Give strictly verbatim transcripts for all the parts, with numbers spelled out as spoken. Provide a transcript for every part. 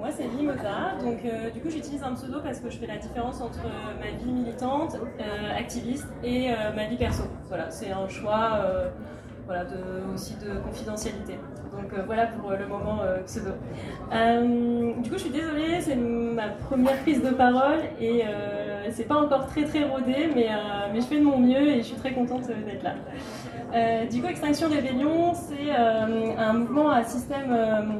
moi c'est Mimosa, donc euh, du coup j'utilise un pseudo parce que je fais la différence entre euh, ma vie militante, euh, activiste et euh, ma vie perso. Voilà, c'est un choix euh, voilà, de, aussi de confidentialité. Donc euh, voilà pour euh, le moment euh, pseudo. Euh, du coup je suis désolée, c'est ma première prise de parole et euh, c'est pas encore très très rodé, mais, euh, mais je fais de mon mieux et je suis très contente d'être là. Euh, du coup Extinction Rebellion, c'est euh, un mouvement à système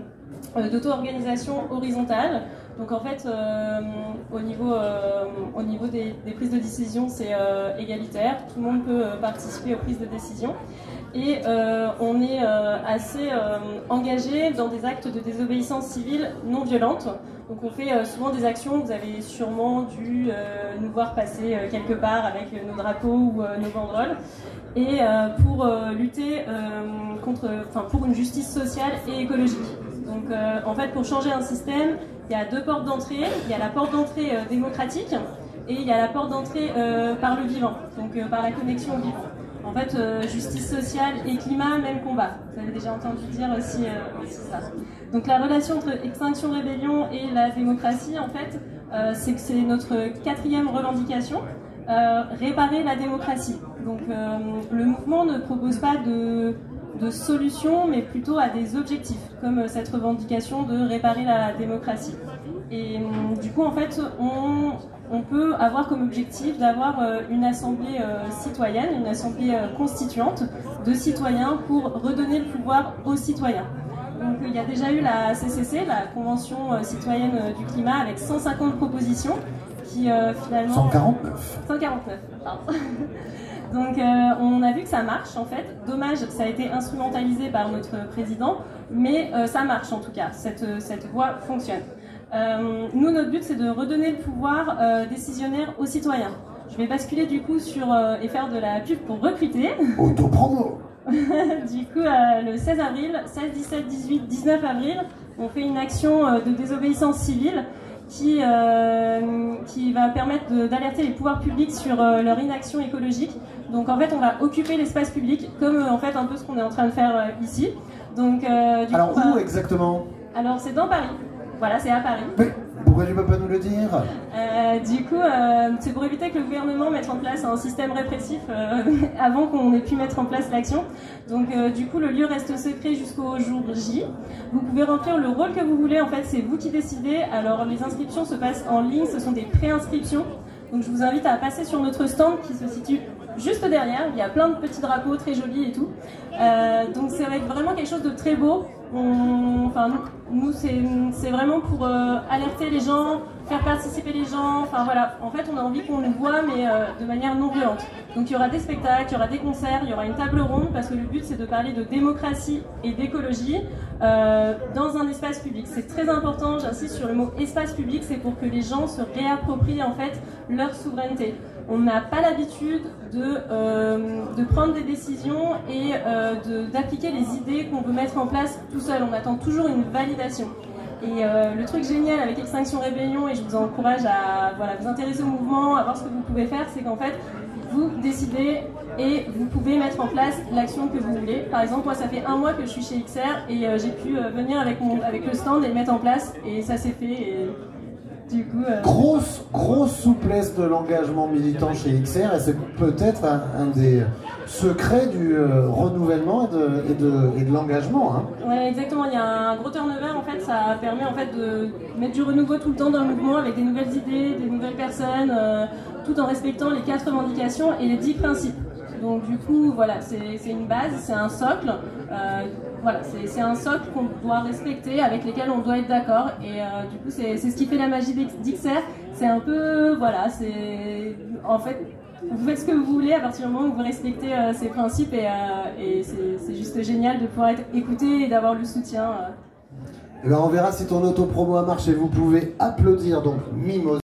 euh, d'auto-organisation horizontale. Donc en fait, euh, au niveau, euh, au niveau des, des prises de décision, c'est euh, égalitaire. Tout le monde peut euh, participer aux prises de décision. Et euh, on est euh, assez euh, engagé dans des actes de désobéissance civile non violente. Donc on fait euh, souvent des actions, vous avez sûrement dû euh, nous voir passer euh, quelque part avec euh, nos drapeaux ou euh, nos banderoles. Et euh, pour euh, lutter euh, contre, enfin, pour une justice sociale et écologique. Donc euh, en fait, pour changer un système, il y a deux portes d'entrée. Il y a la porte d'entrée euh, démocratique et il y a la porte d'entrée euh, par le vivant, donc euh, par la connexion au vivant. En fait, euh, justice sociale et climat, même combat. Vous avez déjà entendu dire aussi, euh, aussi ça. Donc la relation entre Extinction Rebellion et la démocratie, en fait, euh, c'est que c'est notre quatrième revendication, euh, réparer la démocratie. Donc euh, le mouvement ne propose pas de, de solutions, mais plutôt à des objectifs, comme euh, cette revendication de réparer la démocratie. Et euh, du coup, en fait, on... on peut avoir comme objectif d'avoir une assemblée citoyenne, une assemblée constituante de citoyens pour redonner le pouvoir aux citoyens. Donc il y a déjà eu la C C C, la Convention citoyenne du climat, avec cent cinquante propositions qui euh, finalement... cent quarante-neuf. cent quarante-neuf, pardon. Donc euh, on a vu que ça marche en fait. Dommage, ça a été instrumentalisé par notre président, mais euh, ça marche en tout cas, cette, cette voie fonctionne. Euh, nous, notre but, c'est de redonner le pouvoir euh, décisionnaire aux citoyens. Je vais basculer du coup sur euh, et faire de la pub pour recruter. Autopromo. Du coup, euh, le seize avril, seize, dix-sept, dix-huit, dix-neuf avril, on fait une action euh, de désobéissance civile qui, euh, qui va permettre d'alerter les pouvoirs publics sur euh, leur inaction écologique. Donc en fait, on va occuper l'espace public, comme euh, en fait un peu ce qu'on est en train de faire euh, ici. Donc, euh, du Alors coup, où bah, exactement? Alors c'est dans Paris. Voilà, c'est à Paris. Oui. Pourquoi tu ne peux pas nous le dire? euh, Du coup, euh, c'est pour éviter que le gouvernement mette en place un système répressif euh, avant qu'on ait pu mettre en place l'action. Donc euh, du coup, le lieu reste secret jusqu'au jour J. Vous pouvez remplir le rôle que vous voulez, en fait, c'est vous qui décidez. Alors les inscriptions se passent en ligne, ce sont des préinscriptions. Donc je vous invite à passer sur notre stand qui se situe juste derrière. Il y a plein de petits drapeaux très jolis et tout. Euh, donc ça va être vraiment quelque chose de très beau. On, enfin, nous, c'est vraiment pour euh, alerter les gens, faire participer les gens. Enfin voilà, en fait, on a envie qu'on le voit, mais euh, de manière non violente. Donc il y aura des spectacles, il y aura des concerts, il y aura une table ronde, parce que le but, c'est de parler de démocratie et d'écologie euh, dans un espace public. C'est très important, j'insiste sur le mot espace public, c'est pour que les gens se réapproprient en fait leur souveraineté. On n'a pas l'habitude de, euh, de prendre des décisions et euh, d'appliquer les idées qu'on veut mettre en place tout seul. On attend toujours une validation. Et euh, le truc génial avec Extinction Rebellion, et je vous encourage à voilà, vous intéresser au mouvement, à voir ce que vous pouvez faire, c'est qu'en fait, vous décidez et vous pouvez mettre en place l'action que vous voulez. Par exemple, moi, ça fait un mois que je suis chez X R et euh, j'ai pu euh, venir avec, mon, avec le stand et le mettre en place, et ça s'est fait. Et... Du coup, euh... grosse, grosse souplesse de l'engagement militant chez X R, et c'est peut-être un, un des secrets du euh, renouvellement et de, et de, et de l'engagement. Hein. Oui, exactement. Il y a un gros turnover, en fait, ça permet en fait de mettre du renouveau tout le temps dans le mouvement avec des nouvelles idées, des nouvelles personnes, euh, tout en respectant les quatre revendications et les dix principes. Donc du coup, voilà, c'est une base, c'est un socle. Euh, voilà, c'est un socle qu'on doit respecter, avec lesquels on doit être d'accord. Et euh, du coup, c'est ce qui fait la magie d'X R. C'est un peu, voilà, c'est en fait, vous faites ce que vous voulez à partir du moment où vous respectez euh, ces principes, et, euh, et c'est juste génial de pouvoir être écouté et d'avoir le soutien. Euh. Et ben on verra si ton autopromo a marché. Vous pouvez applaudir donc Mimosa.